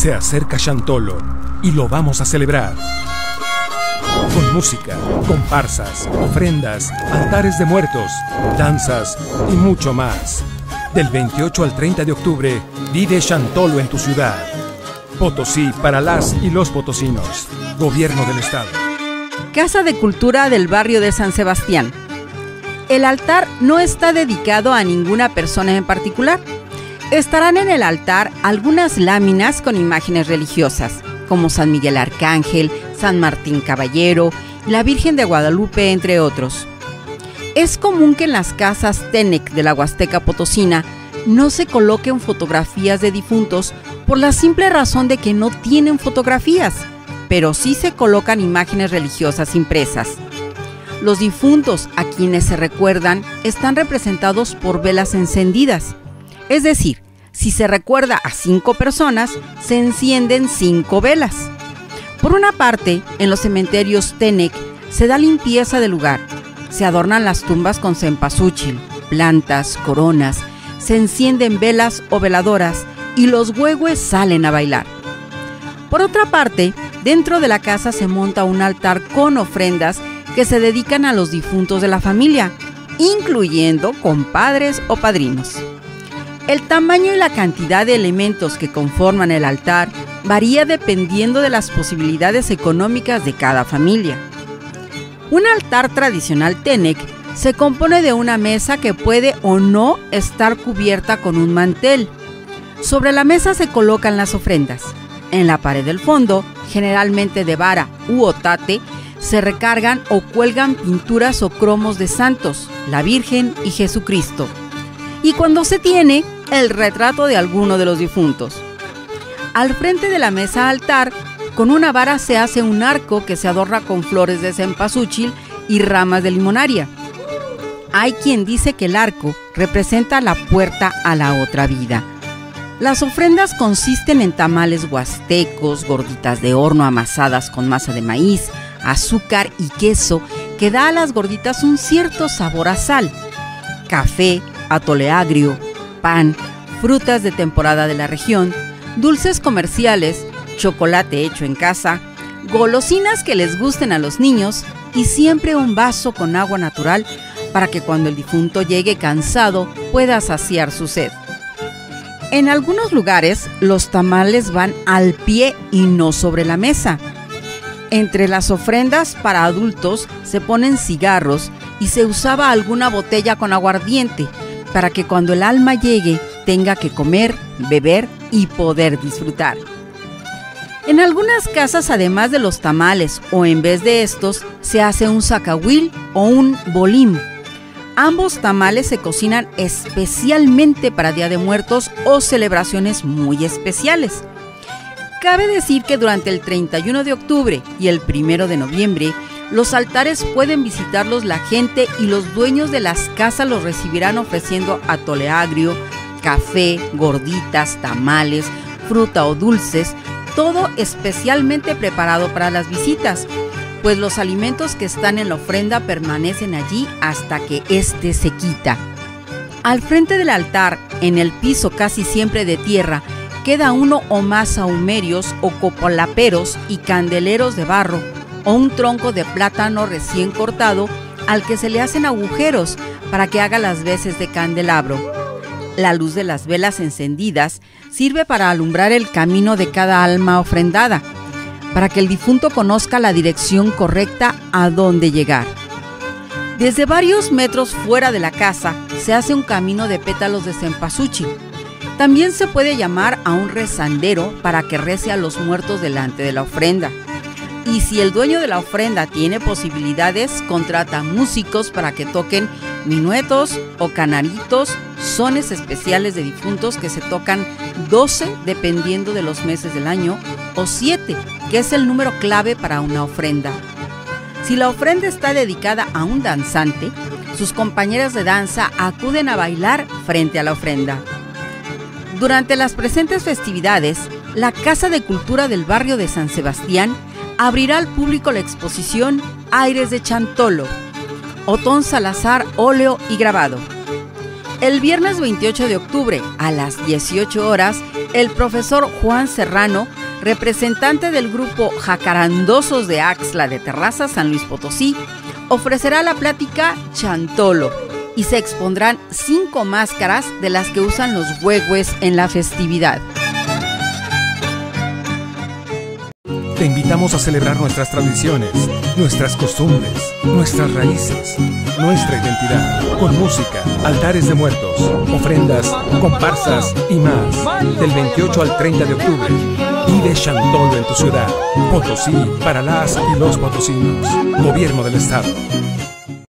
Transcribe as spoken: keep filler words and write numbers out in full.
Se acerca Chantolo y lo vamos a celebrar. Con música, comparsas, ofrendas, altares de muertos, danzas y mucho más. Del veintiocho al treinta de octubre, vive Chantolo en tu ciudad. Potosí para las y los potosinos. Gobierno del Estado. Casa de Cultura del barrio de San Sebastián. El altar no está dedicado a ninguna persona en particular. Estarán en el altar algunas láminas con imágenes religiosas, como San Miguel Arcángel, San Martín Caballero, la Virgen de Guadalupe, entre otros. Es común que en las casas Tenec de la Huasteca Potosina no se coloquen fotografías de difuntos por la simple razón de que no tienen fotografías, pero sí se colocan imágenes religiosas impresas. Los difuntos a quienes se recuerdan están representados por velas encendidas. Es decir, si se recuerda a cinco personas, se encienden cinco velas. Por una parte, en los cementerios Tenec se da limpieza del lugar. Se adornan las tumbas con cempasúchil, plantas, coronas, se encienden velas o veladoras y los huehues salen a bailar. Por otra parte, dentro de la casa se monta un altar con ofrendas que se dedican a los difuntos de la familia, incluyendo compadres o padrinos. El tamaño y la cantidad de elementos que conforman el altar varía dependiendo de las posibilidades económicas de cada familia. Un altar tradicional Tenec se compone de una mesa que puede o no estar cubierta con un mantel. Sobre la mesa se colocan las ofrendas. En la pared del fondo, generalmente de vara u otate, se recargan o cuelgan pinturas o cromos de santos, la Virgen y Jesucristo. Y cuando se tiene, el retrato de alguno de los difuntos. Al frente de la mesa altar, con una vara se hace un arco que se adorna con flores de cempasúchil y ramas de limonaria. Hay quien dice que el arco representa la puerta a la otra vida. Las ofrendas consisten en tamales huastecos, gorditas de horno amasadas con masa de maíz, azúcar y queso, que da a las gorditas un cierto sabor a sal, café, atole agrio, pan, frutas de temporada de la región, dulces comerciales, chocolate hecho en casa, golosinas que les gusten a los niños y siempre un vaso con agua natural para que cuando el difunto llegue cansado pueda saciar su sed. En algunos lugares los tamales van al pie y no sobre la mesa. Entre las ofrendas para adultos se ponen cigarros y se usaba alguna botella con aguardiente para que cuando el alma llegue tenga que comer, beber y poder disfrutar. En algunas casas, además de los tamales o en vez de estos, se hace un zacahuil o un bolim. Ambos tamales se cocinan especialmente para Día de Muertos o celebraciones muy especiales. Cabe decir que durante el treinta y uno de octubre y el primero de noviembre, los altares pueden visitarlos la gente y los dueños de las casas los recibirán ofreciendo atole agrio, café, gorditas, tamales, fruta o dulces, todo especialmente preparado para las visitas, pues los alimentos que están en la ofrenda permanecen allí hasta que éste se quita. Al frente del altar, en el piso casi siempre de tierra, queda uno o más sahumerios o copolaperos y candeleros de barro, o un tronco de plátano recién cortado al que se le hacen agujeros para que haga las veces de candelabro. La luz de las velas encendidas sirve para alumbrar el camino de cada alma ofrendada, para que el difunto conozca la dirección correcta a dónde llegar. Desde varios metros fuera de la casa se hace un camino de pétalos de cempasúchil. También se puede llamar a un rezandero para que rece a los muertos delante de la ofrenda. Y si el dueño de la ofrenda tiene posibilidades, contrata músicos para que toquen minuetos o canaritos, sones especiales de difuntos que se tocan doce dependiendo de los meses del año, o siete, que es el número clave para una ofrenda. Si la ofrenda está dedicada a un danzante, sus compañeras de danza acuden a bailar frente a la ofrenda. Durante las presentes festividades, la Casa de Cultura del barrio de San Sebastián abrirá al público la exposición Aires de Chantolo, Otón Salazar, óleo y grabado. El viernes veintiocho de octubre, a las dieciocho horas, el profesor Juan Serrano, representante del grupo Jacarandosos de Axtla de Terraza, San Luis Potosí, ofrecerá la plática Chantolo y se expondrán cinco máscaras de las que usan los huehues en la festividad. Te invitamos a celebrar nuestras tradiciones, nuestras costumbres, nuestras raíces, nuestra identidad, con música, altares de muertos, ofrendas, comparsas y más. Del veintiocho al treinta de octubre, vive Chantolo en tu ciudad. Potosí, para las y los potosinos. Gobierno del Estado.